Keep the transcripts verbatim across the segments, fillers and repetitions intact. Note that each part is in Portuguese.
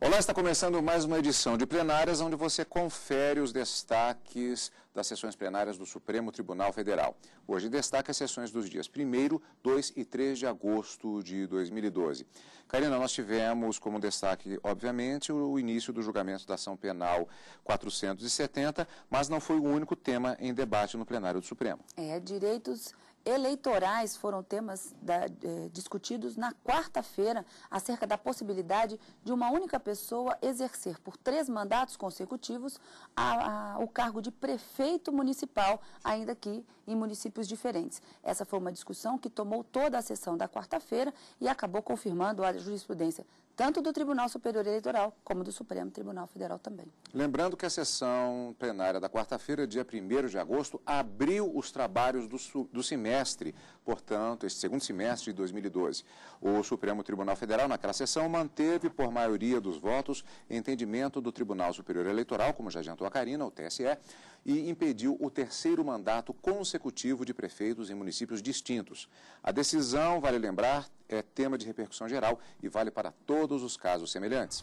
Olá, está começando mais uma edição de plenárias, onde você confere os destaques das sessões plenárias do Supremo Tribunal Federal. Hoje destaca as sessões dos dias primeiro, dois e três de agosto de dois mil e doze. Karina, nós tivemos como destaque, obviamente, o início do julgamento da ação penal quatrocentos e setenta, mas não foi o único tema em debate no plenário do Supremo. É, direitos eleitorais foram temas da, eh, discutidos na quarta-feira acerca da possibilidade de uma única pessoa exercer por três mandatos consecutivos a, a, o cargo de prefeito municipal, ainda que em municípios diferentes. Essa foi uma discussão que tomou toda a sessão da quarta-feira e acabou confirmando a jurisprudência tanto do Tribunal Superior Eleitoral como do Supremo Tribunal Federal também. Lembrando que a sessão plenária da quarta-feira, dia primeiro de agosto, abriu os trabalhos do, do semestre, portanto, esse segundo semestre de dois mil e doze. O Supremo Tribunal Federal, naquela sessão, manteve, por maioria dos votos, entendimento do Tribunal Superior Eleitoral, como já adiantou a Karina, o T S E, e impediu o terceiro mandato consecutivo de prefeitos em municípios distintos. A decisão, vale lembrar, é tema de repercussão geral e vale para todos os casos semelhantes.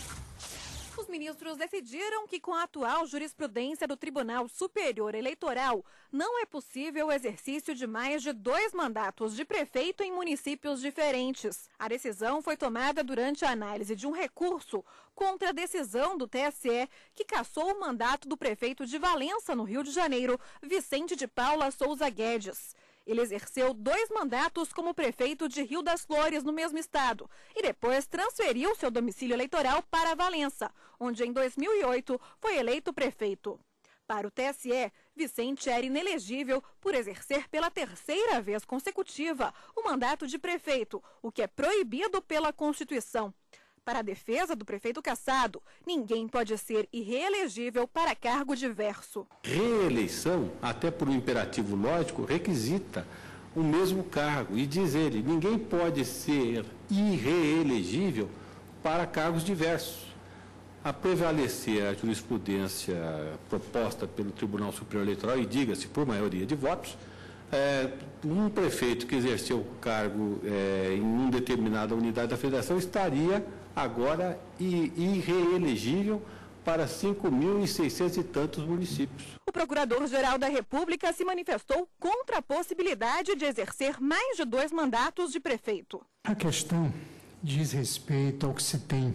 Os ministros decidiram que, com a atual jurisprudência do Tribunal Superior Eleitoral, não é possível o exercício de mais de dois mandatos de prefeito em municípios diferentes. A decisão foi tomada durante a análise de um recurso contra a decisão do T S E, que cassou o mandato do prefeito de Valença, no Rio de Janeiro, Vicente de Paula Souza Guedes. Ele exerceu dois mandatos como prefeito de Rio das Flores, no mesmo estado, e depois transferiu seu domicílio eleitoral para Valença, onde em dois mil e oito foi eleito prefeito. Para o T S E, Vicente era inelegível por exercer pela terceira vez consecutiva o mandato de prefeito, o que é proibido pela Constituição. Para a defesa do prefeito cassado, ninguém pode ser irreelegível para cargo diverso. Reeleição, até por um imperativo lógico, requisita o mesmo cargo. E diz ele, ninguém pode ser irreelegível para cargos diversos. A prevalecer a jurisprudência proposta pelo Tribunal Superior Eleitoral, e diga-se por maioria de votos, é, um prefeito que exerceu o cargo é, em uma determinada unidade da federação estaria agora irreelegível para cinco mil e seiscentos e tantos municípios. O Procurador-Geral da República se manifestou contra a possibilidade de exercer mais de dois mandatos de prefeito. A questão diz respeito ao que se tem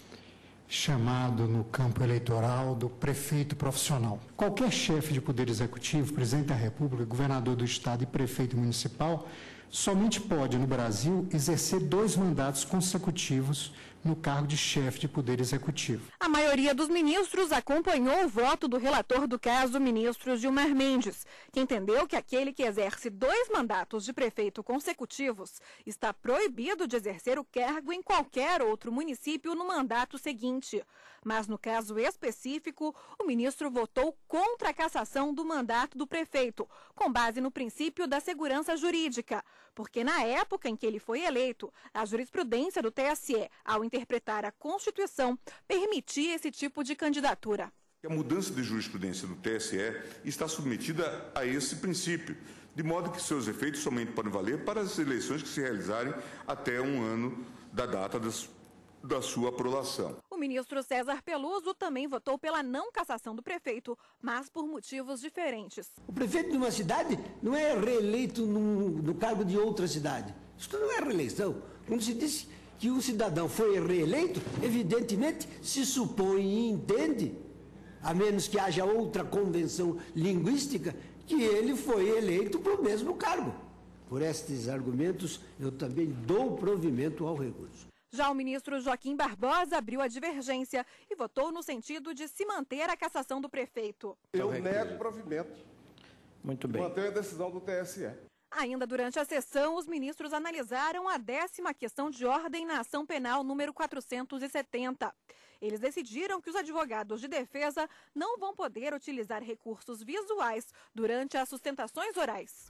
chamado no campo eleitoral do prefeito profissional. Qualquer chefe de poder executivo, presidente da República, governador do estado e prefeito municipal, somente pode, no Brasil, exercer dois mandatos consecutivos no cargo de chefe de poder executivo. A maioria dos ministros acompanhou o voto do relator do caso, ministro Gilmar Mendes, que entendeu que aquele que exerce dois mandatos de prefeito consecutivos está proibido de exercer o cargo em qualquer outro município no mandato seguinte. Mas, no caso específico, o ministro votou contra a cassação do mandato do prefeito, com base no princípio da segurança jurídica, porque na época em que ele foi eleito, a jurisprudência do T S E, ao interpretar a Constituição, permitia esse tipo de candidatura. A mudança de jurisprudência do T S E está submetida a esse princípio, de modo que seus efeitos somente podem valer para as eleições que se realizarem até um ano da data das da sua aprovação. O ministro César Peluso também votou pela não cassação do prefeito, mas por motivos diferentes. O prefeito de uma cidade não é reeleito no, no cargo de outra cidade. Isso não é reeleição. Quando se diz que o cidadão foi reeleito, evidentemente se supõe e entende, a menos que haja outra convenção linguística, que ele foi eleito para o mesmo cargo. Por estes argumentos, eu também dou provimento ao recurso. Já o ministro Joaquim Barbosa abriu a divergência e votou no sentido de se manter a cassação do prefeito. Eu nego o provimento. Muito bem. Mantenho a decisão do T S E. Ainda durante a sessão, os ministros analisaram a décima questão de ordem na ação penal número quatrocentos e setenta. Eles decidiram que os advogados de defesa não vão poder utilizar recursos visuais durante as sustentações orais.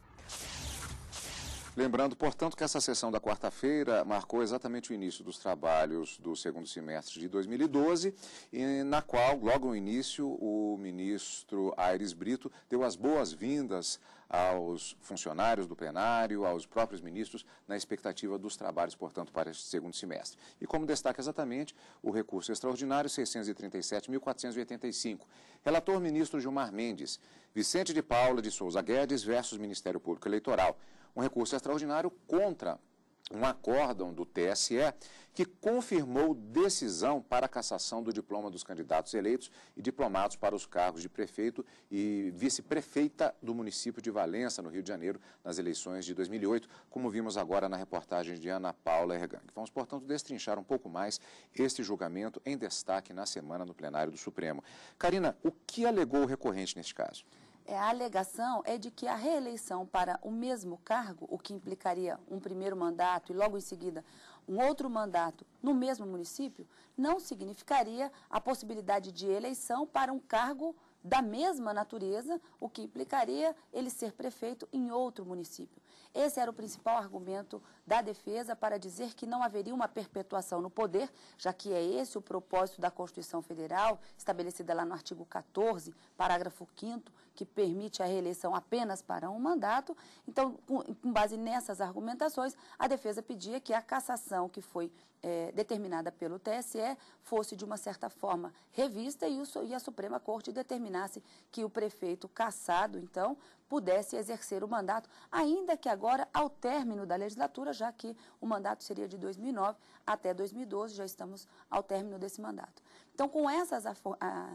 Lembrando, portanto, que essa sessão da quarta-feira marcou exatamente o início dos trabalhos do segundo semestre de dois mil e doze, e na qual, logo no início, o o ministro Aires Brito deu as boas-vindas aos funcionários do plenário, aos próprios ministros, na expectativa dos trabalhos, portanto, para este segundo semestre. E como destaca exatamente o recurso extraordinário seiscentos e trinta e sete mil quatrocentos e oitenta e cinco. Relator ministro Gilmar Mendes, Vicente de Paula de Souza Guedes versus Ministério Público Eleitoral. Um recurso extraordinário contra um acórdão do T S E que confirmou decisão para a cassação do diploma dos candidatos eleitos e diplomados para os cargos de prefeito e vice-prefeita do município de Valença, no Rio de Janeiro, nas eleições de dois mil e oito, como vimos agora na reportagem de Ana Paula Ergang. Vamos, portanto, destrinchar um pouco mais este julgamento em destaque na semana no plenário do Supremo. Karina, o que alegou o recorrente neste caso? É, a alegação é de que a reeleição para o mesmo cargo, o que implicaria um primeiro mandato e logo em seguida um outro mandato no mesmo município, não significaria a possibilidade de eleição para um cargo da mesma natureza, o que implicaria ele ser prefeito em outro município. Esse era o principal argumento da defesa para dizer que não haveria uma perpetuação no poder, já que é esse o propósito da Constituição Federal, estabelecida lá no artigo quatorze, parágrafo quinto, que permite a reeleição apenas para um mandato. Então, com, com base nessas argumentações, a defesa pedia que a cassação que foi é, determinada pelo T S E fosse, de uma certa forma, revista e, o, e a Suprema Corte determinasse que o prefeito cassado, então, pudesse exercer o mandato, ainda que agora ao término da legislatura, já que o mandato seria de dois mil e nove até dois mil e doze, já estamos ao término desse mandato. Então, com essas, a,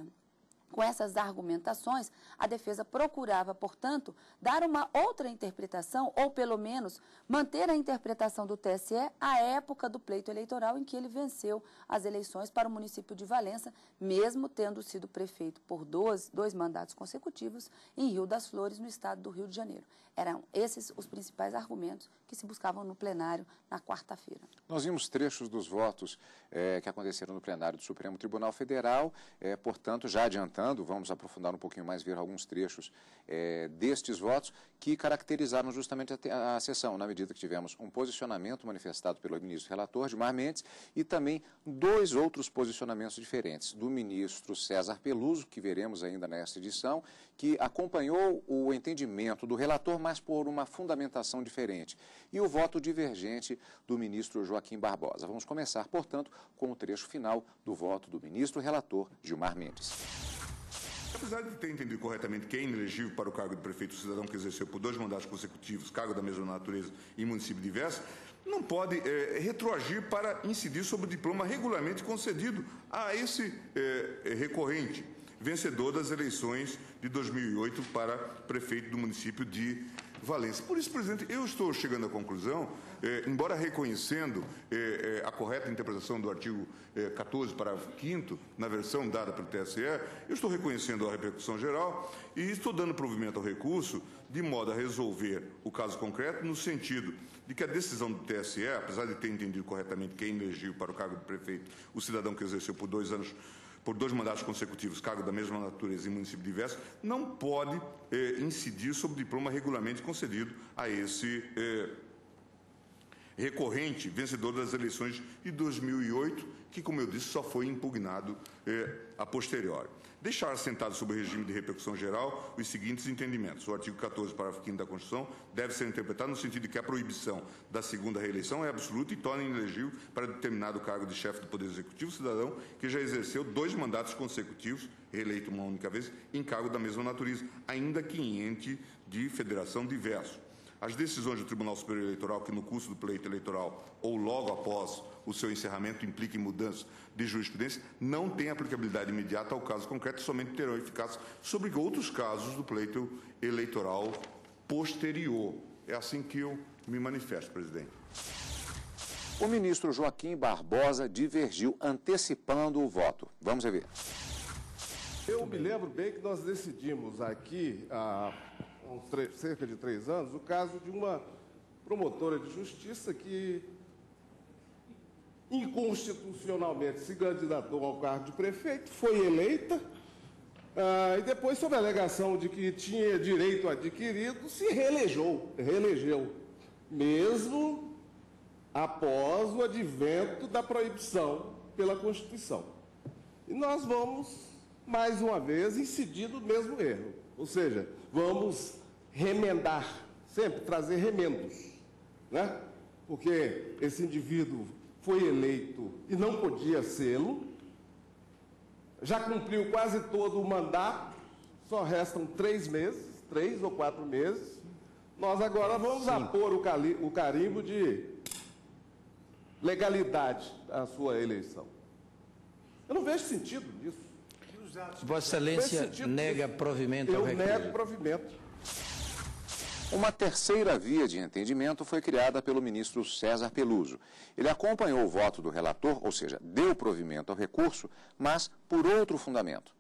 com essas argumentações, a defesa procurava, portanto, dar uma outra interpretação, ou pelo menos manter a interpretação do T S E à época do pleito eleitoral em que ele venceu as eleições para o município de Valença, mesmo tendo sido prefeito por dois, dois mandatos consecutivos em Rio das Flores, no estado do Rio de Janeiro. Eram esses os principais argumentos que se buscavam no plenário na quarta-feira. Nós vimos trechos dos votos é, que aconteceram no plenário do Supremo Tribunal Federal, é, portanto, já adiantando, vamos aprofundar um pouquinho mais, ver alguns trechos é, destes votos que caracterizaram justamente a, a sessão, na medida que tivemos um posicionamento manifestado pelo ministro relator, Gilmar Mendes, e também dois outros posicionamentos diferentes, do ministro César Peluso, que veremos ainda nesta edição, que acompanhou o entendimento do relator, mas por uma fundamentação diferente, e o voto divergente do ministro Joaquim Barbosa. Vamos começar, portanto, com o trecho final do voto do ministro relator Gilmar Mendes. Apesar de ter entendido corretamente que é inelegível para o cargo de prefeito o cidadão que exerceu por dois mandatos consecutivos, cargo da mesma natureza em município diverso, não pode é, retroagir para incidir sobre o diploma regularmente concedido a esse é, recorrente, vencedor das eleições de dois mil e oito para prefeito do município de Valença. Por isso, presidente, eu estou chegando à conclusão, eh, embora reconhecendo eh, eh, a correta interpretação do artigo eh, quatorze, parágrafo quinto, na versão dada pelo T S E, eu estou reconhecendo a repercussão geral e estou dando provimento ao recurso de modo a resolver o caso concreto no sentido de que a decisão do T S E, apesar de ter entendido corretamente que é inelegível para o cargo de prefeito o cidadão que exerceu por dois anos por dois mandatos consecutivos, cargo da mesma natureza em município diverso, não pode eh, incidir sobre o diploma regularmente concedido a esse eh, recorrente vencedor das eleições de dois mil e oito, que, como eu disse, só foi impugnado eh, a posteriori. Deixar assentado sobre o regime de repercussão geral os seguintes entendimentos. O artigo quatorze, parágrafo quinto da Constituição, deve ser interpretado no sentido de que a proibição da segunda reeleição é absoluta e torna inelegível para determinado cargo de chefe do Poder Executivo cidadão que já exerceu dois mandatos consecutivos, reeleito uma única vez, em cargo da mesma natureza, ainda que em ente de federação diverso. As decisões do Tribunal Superior Eleitoral que no curso do pleito eleitoral ou logo após o seu encerramento impliquem mudança de jurisprudência não têm aplicabilidade imediata ao caso concreto e somente terão eficácia sobre outros casos do pleito eleitoral posterior. É assim que eu me manifesto, presidente. O ministro Joaquim Barbosa divergiu antecipando o voto. Vamos rever. Eu me lembro bem que nós decidimos aqui, há uns três, cerca de três anos, o caso de uma promotora de justiça que inconstitucionalmente se candidatou ao cargo de prefeito, foi eleita, ah, e depois, sob a alegação de que tinha direito adquirido, se reelegeu, reelegeu, mesmo após o advento da proibição pela Constituição. E nós vamos mais uma vez, incidir no mesmo erro. Ou seja, vamos remendar, sempre trazer remendos, né? Porque esse indivíduo foi eleito e não podia sê-lo, já cumpriu quase todo o mandato, só restam três meses, três ou quatro meses, nós agora vamos Sim. apor o, cali, o carimbo de legalidade à sua eleição. Eu não vejo sentido nisso. Vossa Excelência nega provimento ao recurso. Eu nego provimento. Uma terceira via de entendimento foi criada pelo ministro César Peluso. Ele acompanhou o voto do relator, ou seja, deu provimento ao recurso, mas por outro fundamento.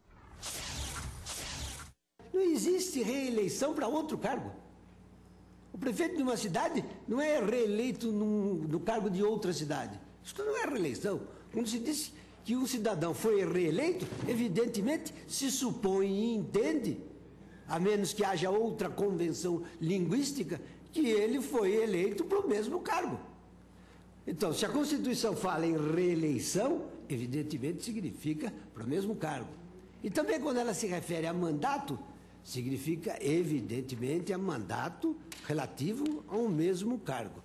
Não existe reeleição para outro cargo. O prefeito de uma cidade não é reeleito num, no cargo de outra cidade. Isso não é reeleição. Quando se diz que um cidadão foi reeleito, evidentemente se supõe e entende, a menos que haja outra convenção linguística, que ele foi eleito para o mesmo cargo. Então, se a Constituição fala em reeleição, evidentemente significa para o mesmo cargo. E também quando ela se refere a mandato, significa evidentemente a mandato relativo ao mesmo cargo.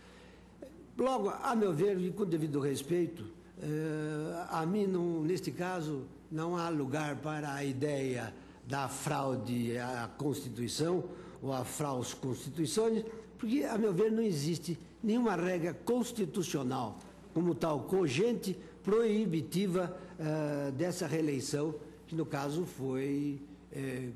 Logo, a meu ver, e com devido respeito, eh, a mim, não, neste caso, não há lugar para a ideia da fraude à Constituição ou à fraude às Constituições, porque, a meu ver, não existe nenhuma regra constitucional como tal cogente, proibitiva uh, dessa reeleição, que no caso foi eh,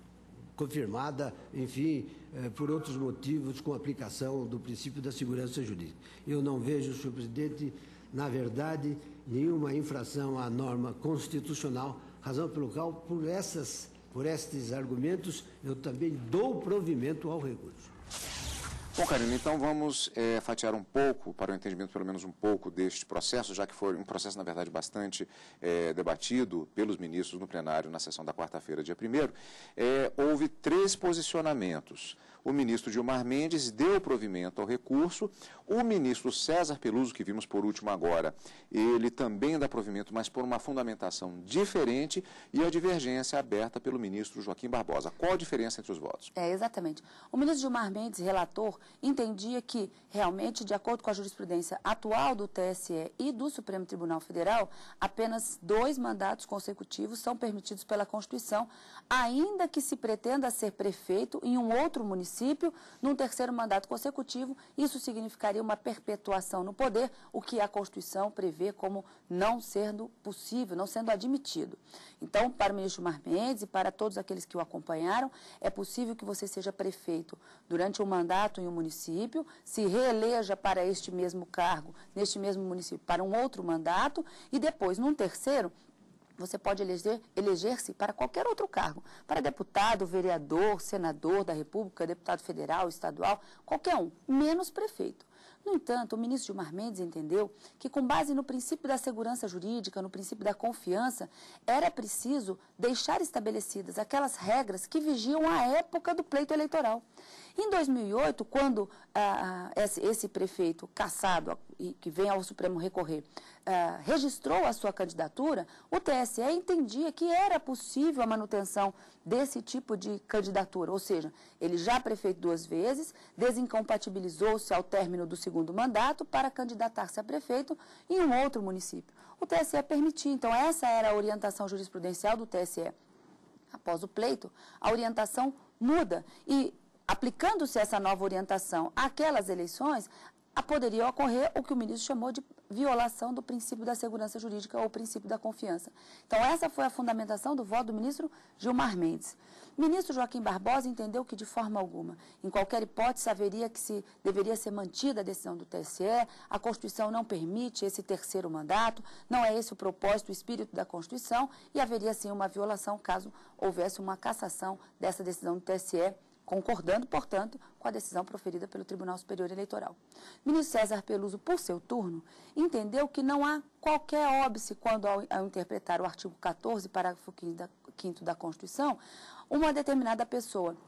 confirmada, enfim, eh, por outros motivos, com aplicação do princípio da segurança jurídica. Eu não vejo, senhor presidente, na verdade, nenhuma infração à norma constitucional, razão pelo qual, por essas Por estes argumentos, eu também dou provimento ao recurso. Bom, Karina, então vamos é, fatiar um pouco, para o entendimento pelo menos um pouco deste processo, já que foi um processo, na verdade, bastante é, debatido pelos ministros no plenário na sessão da quarta-feira, dia primeiro. É, houve três posicionamentos. O ministro Gilmar Mendes deu provimento ao recurso, o ministro César Peluso, que vimos por último agora, ele também dá provimento, mas por uma fundamentação diferente, e a divergência aberta pelo ministro Joaquim Barbosa. Qual a diferença entre os votos? É, exatamente. O ministro Gilmar Mendes, relator, entendia que, realmente, de acordo com a jurisprudência atual do T S E e do Supremo Tribunal Federal, apenas dois mandatos consecutivos são permitidos pela Constituição, ainda que se pretenda ser prefeito em um outro município, num terceiro mandato consecutivo. Isso significaria uma perpetuação no poder, o que a Constituição prevê como não sendo possível, não sendo admitido. Então, para o ministro Gilmar Mendes e para todos aqueles que o acompanharam, é possível que você seja prefeito durante um mandato em um município, se reeleja para este mesmo cargo, neste mesmo município, para um outro mandato, e depois, num terceiro, você pode eleger, eleger-se para qualquer outro cargo, para deputado, vereador, senador da República, deputado federal, estadual, qualquer um, menos prefeito. No entanto, o ministro Gilmar Mendes entendeu que, com base no princípio da segurança jurídica, no princípio da confiança, era preciso deixar estabelecidas aquelas regras que vigiam a época do pleito eleitoral. Em dois mil e oito, quando ah, esse, esse prefeito cassado, e que vem ao Supremo recorrer, ah, registrou a sua candidatura, o T S E entendia que era possível a manutenção desse tipo de candidatura, ou seja, ele já prefeito duas vezes, desincompatibilizou-se ao término do segundo mandato para candidatar-se a prefeito em um outro município. O T S E permitia, então essa era a orientação jurisprudencial do T S E. Após o pleito, a orientação muda e, aplicando-se essa nova orientação àquelas eleições, poderia ocorrer o que o ministro chamou de violação do princípio da segurança jurídica ou princípio da confiança. Então, essa foi a fundamentação do voto do ministro Gilmar Mendes. O ministro Joaquim Barbosa entendeu que, de forma alguma, em qualquer hipótese, haveria que se deveria ser mantida a decisão do T S E, a Constituição não permite esse terceiro mandato, não é esse o propósito, o espírito da Constituição, e haveria, sim, uma violação caso houvesse uma cassação dessa decisão do T S E, concordando, portanto, com a decisão proferida pelo Tribunal Superior Eleitoral. O ministro César Peluso, por seu turno, entendeu que não há qualquer óbice quando, ao, ao interpretar o artigo quatorze, parágrafo quinto da Constituição, uma determinada pessoa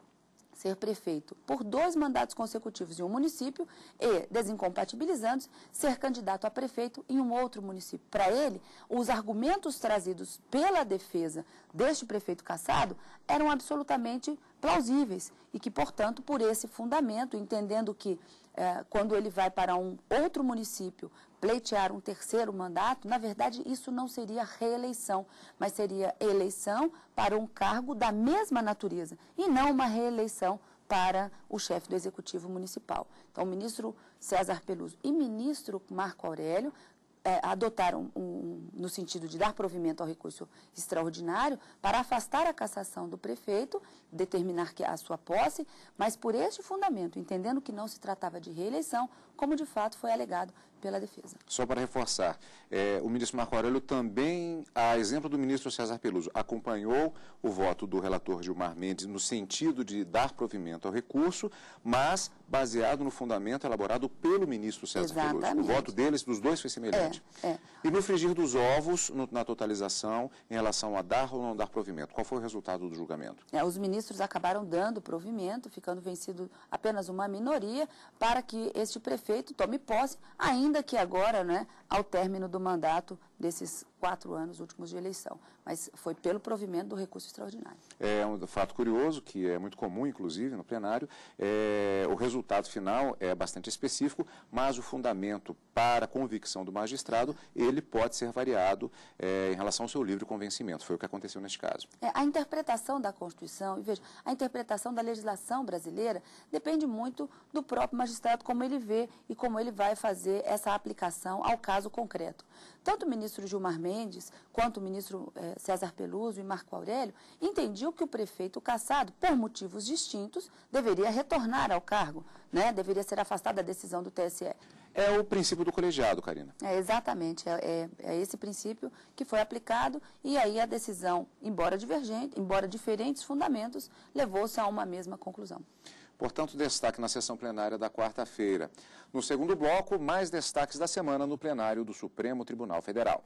ser prefeito por dois mandatos consecutivos em um município e, desincompatibilizando-se, ser candidato a prefeito em um outro município. Para ele, os argumentos trazidos pela defesa deste prefeito cassado eram absolutamente plausíveis e que, portanto, por esse fundamento, entendendo que eh, quando ele vai para um outro município pleitear um terceiro mandato, na verdade, isso não seria reeleição, mas seria eleição para um cargo da mesma natureza e não uma reeleição para o chefe do Executivo Municipal. Então, o ministro César Peluso e ministro Marco Aurélio É, adotaram, um, um, no sentido de dar provimento ao recurso extraordinário, para afastar a cassação do prefeito, determinar que a sua posse, mas por este fundamento, entendendo que não se tratava de reeleição, como de fato foi alegado pela defesa. Só para reforçar, é, o ministro Marco Aurélio também, a exemplo do ministro César Peluso, acompanhou o voto do relator Gilmar Mendes no sentido de dar provimento ao recurso, mas baseado no fundamento elaborado pelo ministro César Exatamente. Peluso. O voto deles, dos dois, foi semelhante. É, é. E no frigir dos ovos, no, na totalização, em relação a dar ou não dar provimento, qual foi o resultado do julgamento? É, os ministros acabaram dando provimento, ficando vencido apenas uma minoria, para que este prefeito tome posse, ainda que agora, né, ao término do mandato desses quatro anos últimos de eleição. Mas foi pelo provimento do recurso extraordinário. É um fato curioso, que é muito comum, inclusive, no plenário. É, o resultado final é bastante específico, mas o fundamento para a convicção do magistrado, ele pode ser variado é, em relação ao seu livre convencimento. Foi o que aconteceu neste caso. É, a interpretação da Constituição, e veja, a interpretação da legislação brasileira depende muito do próprio magistrado, como ele vê e como ele vai fazer essa aplicação ao caso concreto. Tanto o ministro Gilmar Mendes, quanto o ministro eh, César Peluso e Marco Aurélio entendiam que o prefeito cassado, por motivos distintos, deveria retornar ao cargo, né? Deveria ser afastado da decisão do T S E. É o princípio do colegiado, Karina. É, exatamente, é, é, é esse princípio que foi aplicado e aí a decisão, embora divergente, embora diferentes fundamentos, levou-se a uma mesma conclusão. Portanto, destaque na sessão plenária da quarta-feira. No segundo bloco, mais destaques da semana no plenário do Supremo Tribunal Federal.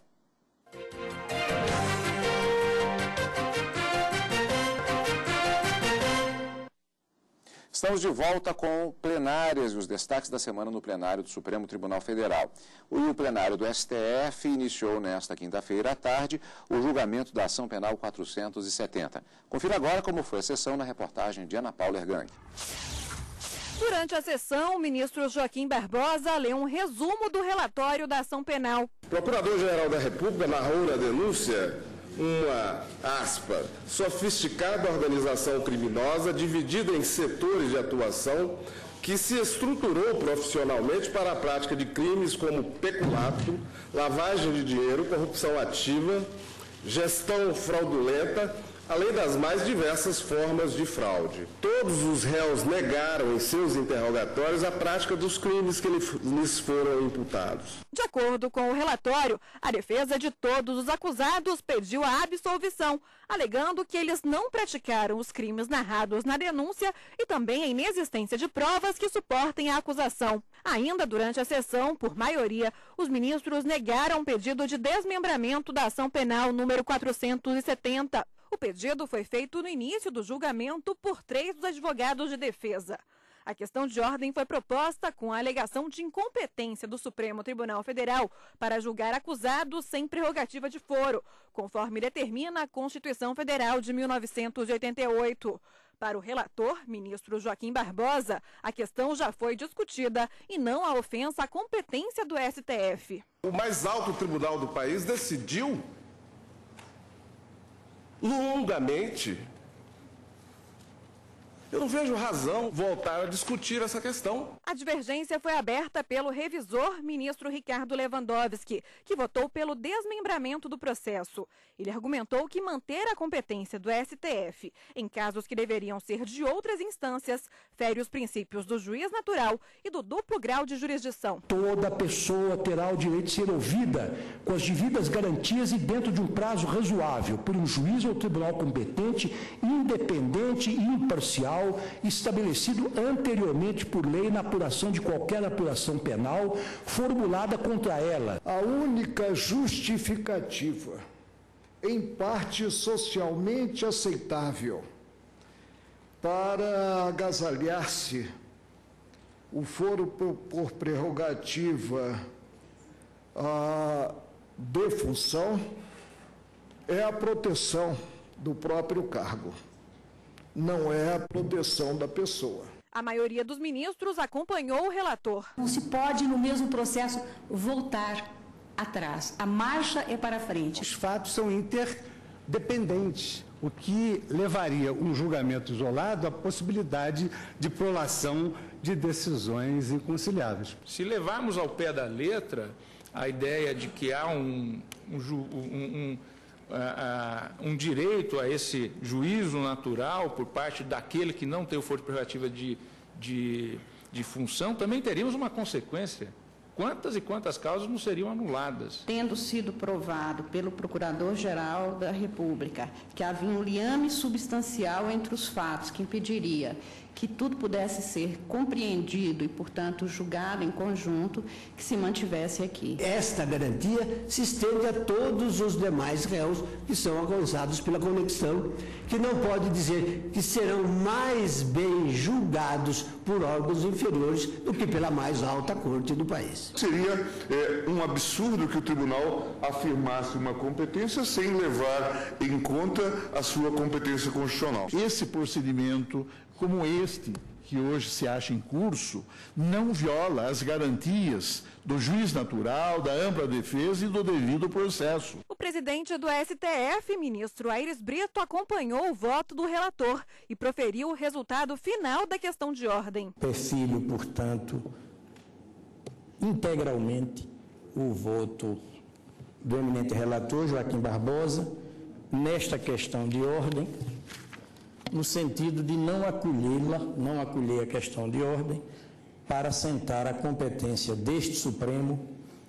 Estamos de volta com plenárias e os destaques da semana no plenário do Supremo Tribunal Federal. O plenário do S T F iniciou nesta quinta-feira à tarde o julgamento da ação penal quatrocentos e setenta. Confira agora como foi a sessão na reportagem de Ana Paula Ergang. Durante a sessão, o ministro Joaquim Barbosa leu um resumo do relatório da ação penal. O Procurador-Geral da República narrou na denúncia uma, aspa, sofisticada organização criminosa dividida em setores de atuação que se estruturou profissionalmente para a prática de crimes como peculato, lavagem de dinheiro, corrupção ativa, gestão fraudulenta, além das mais diversas formas de fraude. Todos os réus negaram em seus interrogatórios a prática dos crimes que lhes foram imputados. De acordo com o relatório, a defesa de todos os acusados pediu a absolvição, alegando que eles não praticaram os crimes narrados na denúncia e também a inexistência de provas que suportem a acusação. Ainda durante a sessão, por maioria, os ministros negaram o pedido de desmembramento da ação penal número quatrocentos e setenta. O pedido foi feito no início do julgamento por três dos advogados de defesa. A questão de ordem foi proposta com a alegação de incompetência do Supremo Tribunal Federal para julgar acusados sem prerrogativa de foro, conforme determina a Constituição Federal de mil novecentos e oitenta e oito. Para o relator, ministro Joaquim Barbosa, a questão já foi discutida e não a ofensa à competência do S T F. O mais alto tribunal do país decidiu longamente. Eu não vejo razão voltar a discutir essa questão. A divergência foi aberta pelo revisor, ministro Ricardo Lewandowski, que votou pelo desmembramento do processo. Ele argumentou que manter a competência do S T F em casos que deveriam ser de outras instâncias fere os princípios do juiz natural e do duplo grau de jurisdição. Toda pessoa terá o direito de ser ouvida com as devidas garantias e dentro de um prazo razoável por um juiz ou tribunal competente, independente e imparcial, estabelecido anteriormente por lei na apuração de qualquer apuração penal formulada contra ela. A única justificativa, em parte socialmente aceitável, para agasalhar-se o foro por, por prerrogativa a, de função é a proteção do próprio cargo, não é a proteção da pessoa. A maioria dos ministros acompanhou o relator. Não se pode, no mesmo processo, voltar atrás. A marcha é para frente. Os fatos são interdependentes, o que levaria um julgamento isolado à possibilidade de prolação de decisões inconciliáveis. Se levarmos ao pé da letra a ideia de que há um, um, um, um, uh, um direito a esse juízo natural por parte daquele que não tem o foro de prerrogativa de, de, de função, também teríamos uma consequência. Quantas e quantas causas não seriam anuladas? Tendo sido provado pelo Procurador-Geral da República que havia um liame substancial entre os fatos que impediria que tudo pudesse ser compreendido e, portanto, julgado em conjunto, que se mantivesse aqui. Esta garantia se estende a todos os demais réus que são alcançados pela conexão, que não pode dizer que serão mais bem julgados por órgãos inferiores do que pela mais alta corte do país. Seria é, um absurdo que o tribunal afirmasse uma competência sem levar em conta a sua competência constitucional. Esse procedimento, como este que hoje se acha em curso, não viola as garantias do juiz natural, da ampla defesa e do devido processo. O presidente do S T F, ministro Aires Brito, acompanhou o voto do relator e proferiu o resultado final da questão de ordem. Perfilho, portanto, integralmente o voto do eminente relator, Joaquim Barbosa, nesta questão de ordem, no sentido de não acolhê-la, não acolher a questão de ordem, para assentar a competência deste Supremo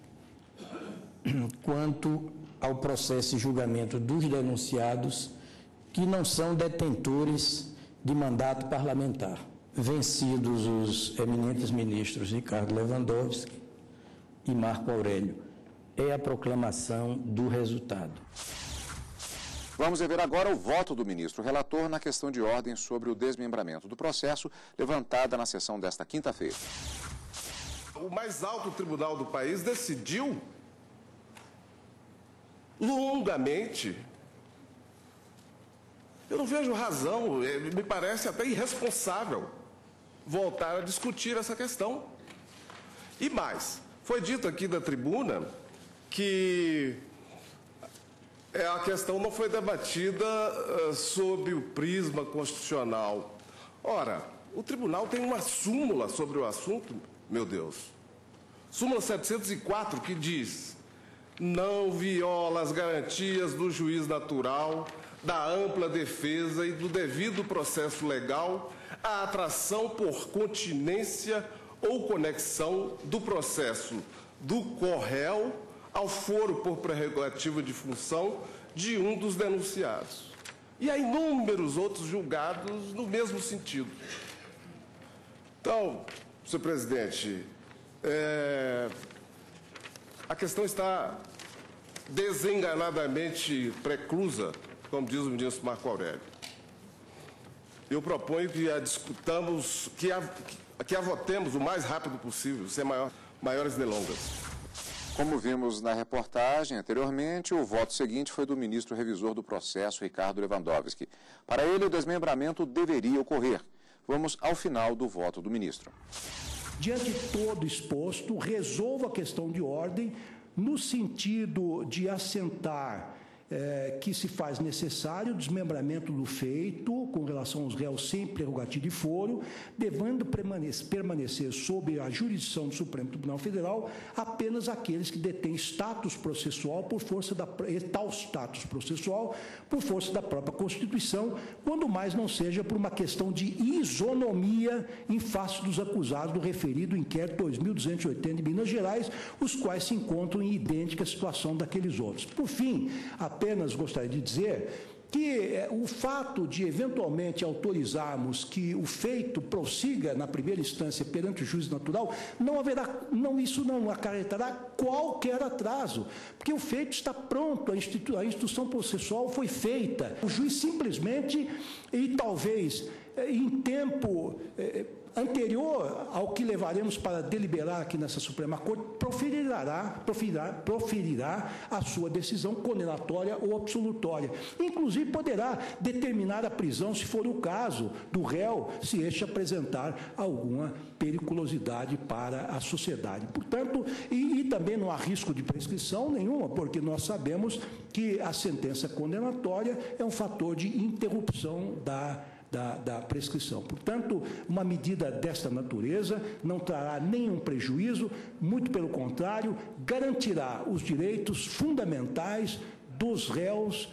quanto ao processo e julgamento dos denunciados que não são detentores de mandato parlamentar. Vencidos os eminentes ministros Ricardo Lewandowski e Marco Aurélio, é a proclamação do resultado. Vamos ver agora o voto do ministro relator na questão de ordem sobre o desmembramento do processo, levantada na sessão desta quinta-feira. O mais alto tribunal do país decidiu longamente. Eu não vejo razão, me parece até irresponsável voltar a discutir essa questão. E mais, foi dito aqui da tribuna que a questão não foi debatida uh, sob o prisma constitucional. Ora, o tribunal tem uma súmula sobre o assunto, meu Deus. Súmula setecentos e quatro, que diz: não viola as garantias do juiz natural, da ampla defesa e do devido processo legal a atração por continência ou conexão do processo do corréu ao foro por prerrogativa de função de um dos denunciados. E há inúmeros outros julgados no mesmo sentido. Então, senhor presidente, é, a questão está desenganadamente preclusa, como diz o ministro Marco Aurélio. Eu proponho que a discutamos, que a, que a votemos o mais rápido possível, sem maior, maiores delongas. Como vimos na reportagem anteriormente, o voto seguinte foi do ministro revisor do processo, Ricardo Lewandowski. Para ele, o desmembramento deveria ocorrer. Vamos ao final do voto do ministro. Diante de todo exposto, resolvo a questão de ordem no sentido de assentar É, que se faz necessário o desmembramento do feito com relação aos réus sem prerrogativa de foro, devendo permanecer, permanecer sob a jurisdição do Supremo Tribunal Federal apenas aqueles que detêm status processual por força da tal status processual por força da própria Constituição, quando mais não seja por uma questão de isonomia em face dos acusados do referido inquérito dois mil duzentos e oitenta de Minas Gerais, os quais se encontram em idêntica situação daqueles outros. Por fim, a apenas gostaria de dizer que o fato de eventualmente autorizarmos que o feito prossiga na primeira instância perante o juiz natural, não haverá, não, isso não acarretará qualquer atraso, porque o feito está pronto, a, institu, a instrução processual foi feita, o juiz simplesmente, e talvez em tempo eh, anterior ao que levaremos para deliberar aqui nessa Suprema Corte, proferirá, proferirá, proferirá a sua decisão condenatória ou absolutória. Inclusive, poderá determinar a prisão, se for o caso, do réu, se este apresentar alguma periculosidade para a sociedade. Portanto, e, e também não há risco de prescrição nenhuma, porque nós sabemos que a sentença condenatória é um fator de interrupção da Da, da prescrição. Portanto, uma medida desta natureza não trará nenhum prejuízo, muito pelo contrário, garantirá os direitos fundamentais dos réus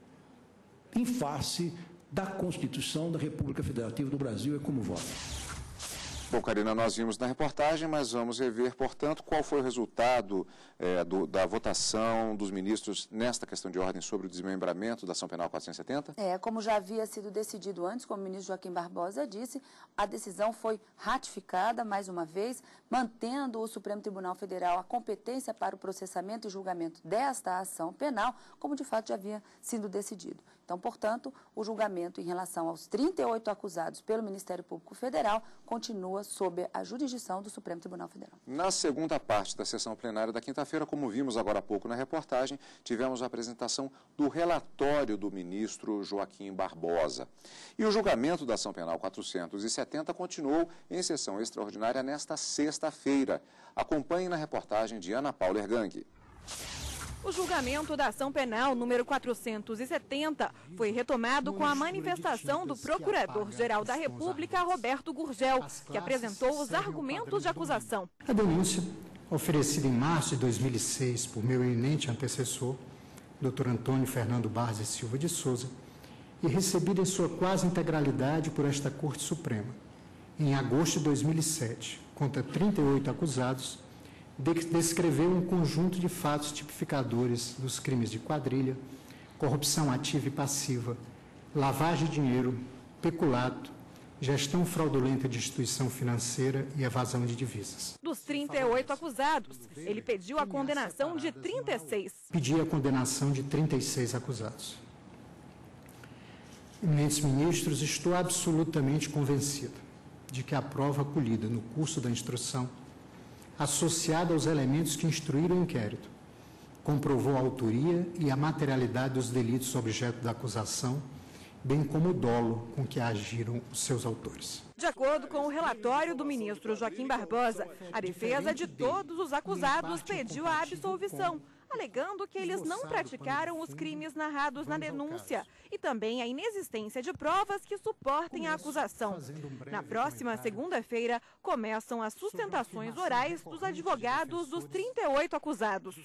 em face da Constituição da República Federativa do Brasil e como voto. Bom, Karina, nós vimos na reportagem, mas vamos rever, portanto, qual foi o resultado é, do, da votação dos ministros nesta questão de ordem sobre o desmembramento da ação penal quatrocentos e setenta? É, como já havia sido decidido antes, como o ministro Joaquim Barbosa disse, a decisão foi ratificada, mais uma vez, mantendo o Supremo Tribunal Federal a competência para o processamento e julgamento desta ação penal, como de fato já havia sido decidido. Então, portanto, o julgamento em relação aos trinta e oito acusados pelo Ministério Público Federal continua sob a jurisdição do Supremo Tribunal Federal. Na segunda parte da sessão plenária da quinta-feira, como vimos agora há pouco na reportagem, tivemos a apresentação do relatório do ministro Joaquim Barbosa. E o julgamento da ação penal quatrocentos e setenta continuou em sessão extraordinária nesta sexta-feira. Acompanhe na reportagem de Ana Paula Ergang. O julgamento da ação penal número quatrocentos e setenta foi retomado com a manifestação do Procurador-Geral da República, Roberto Gurgel, que apresentou os argumentos de acusação. A denúncia, oferecida em março de dois mil e seis por meu eminente antecessor, doutor Antônio Fernando Barros e Silva de Souza, e recebida em sua quase integralidade por esta Corte Suprema, em agosto de dois mil e sete, contra trinta e oito acusados, descreveu um conjunto de fatos tipificadores dos crimes de quadrilha, corrupção ativa e passiva, lavagem de dinheiro, peculato, gestão fraudulenta de instituição financeira e evasão de divisas. Dos trinta e oito acusados, ele pediu a condenação de trinta e seis. Pedi a condenação de trinta e seis acusados. Eminentes ministros, estou absolutamente convencido de que a prova colhida no curso da instrução, associada aos elementos que instruíram o inquérito, comprovou a autoria e a materialidade dos delitos objeto da acusação, bem como o dolo com que agiram os seus autores. De acordo com o relatório do ministro Joaquim Barbosa, a defesa de todos os acusados pediu a absolvição, alegando que eles não praticaram os crimes narrados na denúncia e também a inexistência de provas que suportem a acusação. Na próxima segunda-feira, começam as sustentações orais dos advogados dos trinta e oito acusados.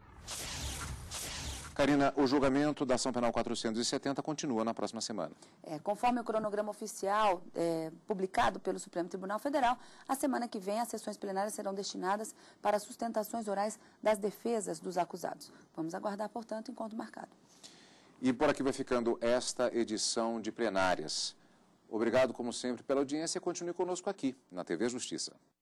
Karina, o julgamento da ação penal quatrocentos e setenta continua na próxima semana. É, conforme o cronograma oficial é, publicado pelo Supremo Tribunal Federal, a semana que vem as sessões plenárias serão destinadas para sustentações orais das defesas dos acusados. Vamos aguardar, portanto, encontro marcado. E por aqui vai ficando esta edição de plenárias. Obrigado, como sempre, pela audiência e continue conosco aqui, na T V Justiça.